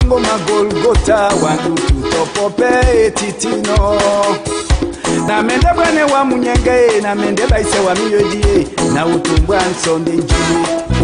ngoma Golgota wandu tutopope titino na mende bwane wa munyenge na mende baise wa miyodi na utumbwa nsonde njili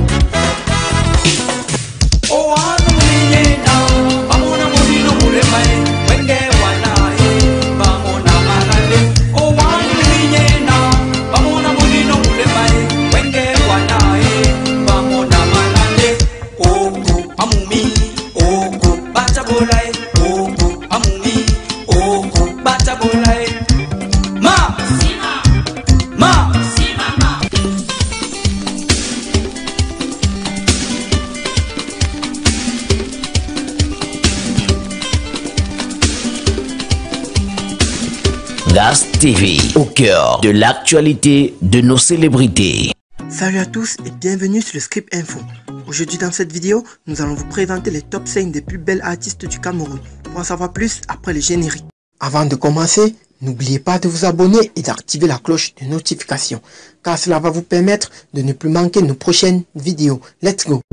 o anu nyena amuna mulino mulemae wenge wanae bamona malale o anu nyena amuna mulino mulemae wenge wanae bamona malale oku amumi oku batabolae oku amumi oku batabolae ma sima ma sima ma. Gas TV, au cœur de l'actualité de nos célébrités. Salut à tous et bienvenue sur le Script Info. Aujourd'hui dans cette vidéo, nous allons vous présenter les top 5 des plus belles artistes du Cameroun. Pour en savoir plus après le générique. Avant de commencer, n'oubliez pas de vous abonner et d'activer la cloche de notification, car cela va vous permettre de ne plus manquer nos prochaines vidéos. Let's go!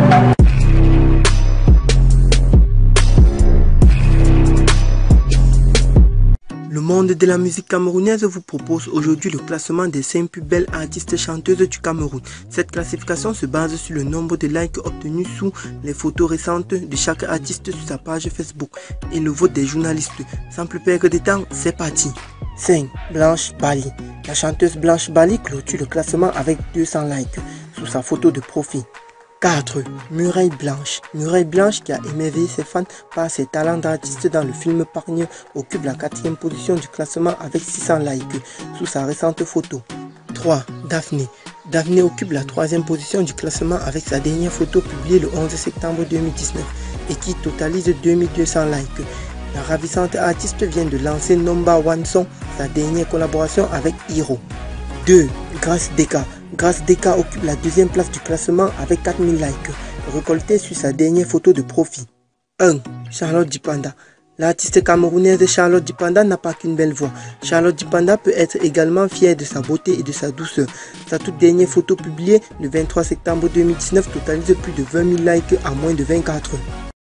Le monde de la musique camerounaise vous propose aujourd'hui le classement des 5 plus belles artistes chanteuses du Cameroun. Cette classification se base sur le nombre de likes obtenus sous les photos récentes de chaque artiste sur sa page Facebook et le vote des journalistes. Sans plus perdre de temps, c'est parti. 5. Blanche Bali. La chanteuse Blanche Bali clôture le classement avec 200 likes sous sa photo de profil. 4. Mireille Blanche. Mireille Blanche, qui a émerveillé ses fans par ses talents d'artiste dans le film Pargneux, occupe la 4e position du classement avec 600 likes sous sa récente photo. 3. Daphné. Daphné occupe la 3e position du classement avec sa dernière photo publiée le 11 septembre 2019 et qui totalise 2200 likes. La ravissante artiste vient de lancer Number One Song, sa dernière collaboration avec Hiro. 2. Grace Deka. Grace Deka occupe la 2e place du classement avec 4000 likes, récoltés sur sa dernière photo de profil. 1. Charlotte Dipanda. L'artiste camerounaise Charlotte Dipanda n'a pas qu'une belle voix. Charlotte Dipanda peut être également fière de sa beauté et de sa douceur. Sa toute dernière photo publiée le 23 septembre 2019 totalise plus de 20 000 likes en moins de 24 heures.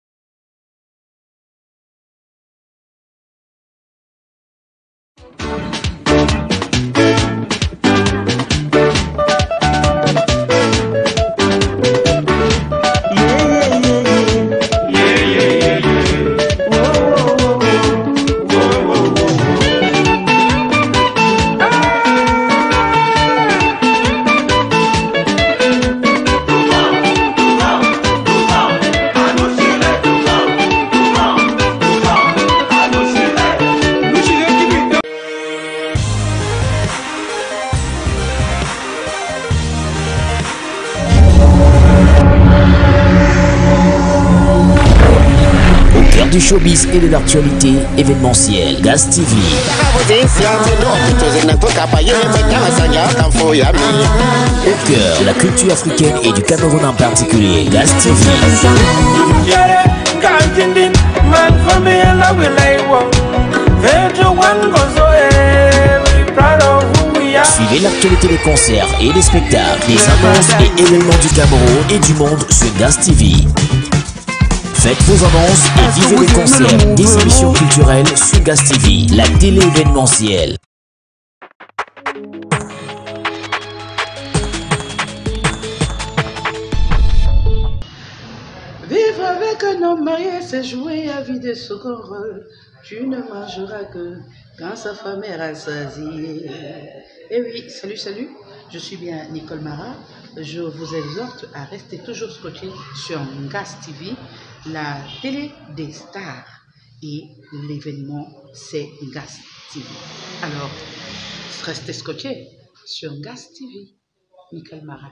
Du showbiz et de l'actualité événementielle. Gas TV. Au cœur de la culture africaine et du Cameroun en particulier. Gas TV. Suivez l'actualité des concerts et des spectacles, des annonces et événements du Cameroun et du monde sur Gas TV. Faites vos annonces et vivez les concerts, des émissions culturelles sur Gas TV, la télé événementielle. Vivre avec un homme marié, c'est jouer à vie de second rôle. Tu ne mangeras que quand sa femme est rassasiée. Eh oui, salut, je suis bien Nicole Mara. Je vous exhorte à rester toujours scotché sur Gas TV, la télé des stars. Et l'événement, c'est Gas TV. Alors, restez scotché sur Gas TV. Nicole Mara.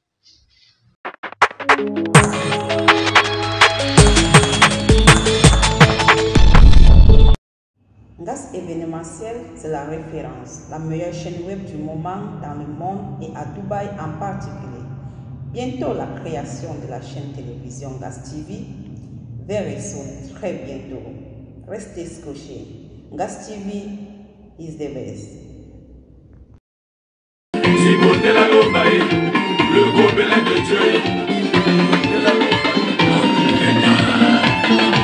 Gas événementiel, c'est la référence, la meilleure chaîne web du moment dans le monde et à Dubaï en particulier. Bientôt la création de la chaîne télévision Gas TV, very soon, très bientôt. Restez scotchés. Gas TV is the best. Le gros belin de Dieu.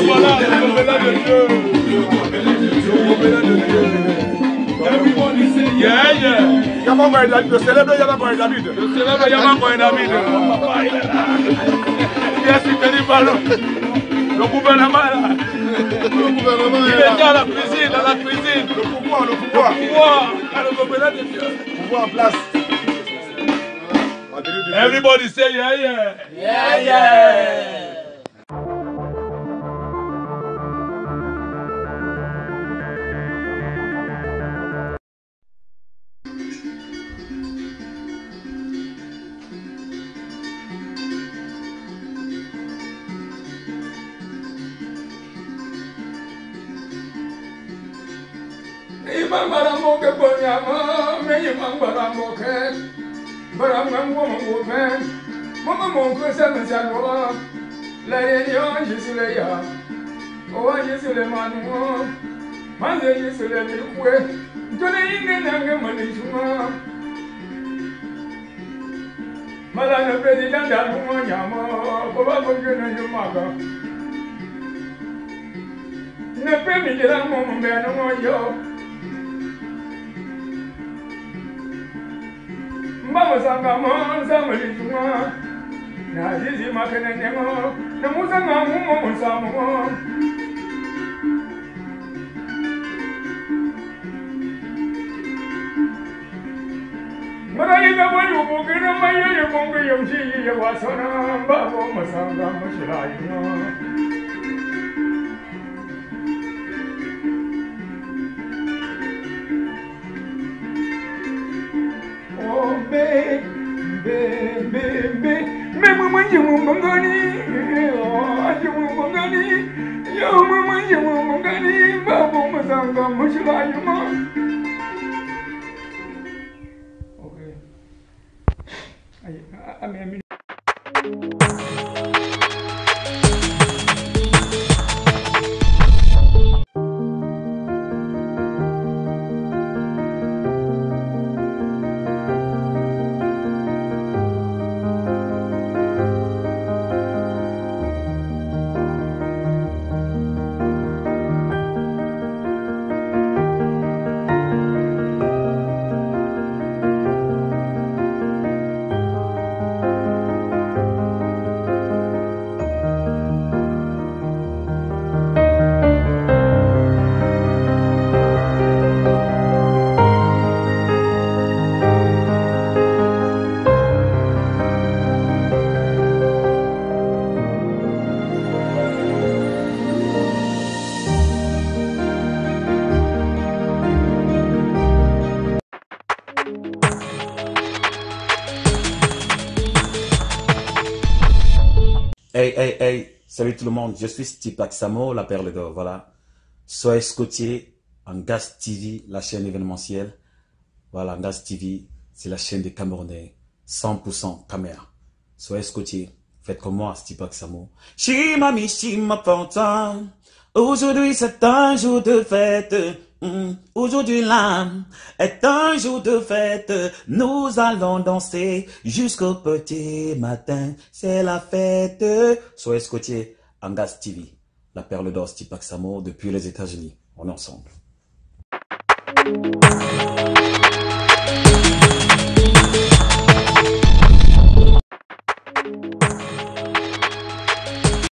voilà, le gobelet de Dieu. Le gobelet de Dieu. Everybody say yeah, yeah. Yama Boy David, le célèbre Yama Boy David. Le célèbre Yama Boy David. Papa, il est là. Yes, il te dit pardon. Le gouvernement est là. Le gouvernement Il est déjà à la cuisine, à la cuisine. Le pouvoir, le pouvoir. Le pouvoir, le gobelet de Dieu. Le pouvoir en place. Everybody say yeah, yeah. Yeah, yeah. Imambaramoke bonyama, me imambaramoke. Baramangwomen, Mama Monko Samasanoa, La Union Jisuleya, Oa Jisulemanu, Mande Jisulemikwe, Jonainga Manishuma, Malana President Alumanyama, Baba Boguna Yumaga. Ne permettra mon mère, yo. Mama sanga mo zamali tuma na zizi makene nemo na musanga mo musamo Mara ina wani bugina maye ye bongo yomshi ye wasana babo masanga mashirayo Okay. I mean, Hey, salut tout le monde, je suis Stipak Samo, la perle d'or, voilà. Soyez scottier en Gaz TV, la chaîne événementielle. Voilà, Gaz TV, c'est la chaîne des Camerounais, 100% caméra. Soyez scottier, faites comme moi, Stipak Samo. Chimami, chimapantan, aujourd'hui c'est un jour de fête. Aujourd'hui là est un jour de fête, nous allons danser jusqu'au petit matin, c'est la fête. Soyez scottier en Gaz TV, la perle d'or Stipak Samo depuis les États-Unis, on est ensemble.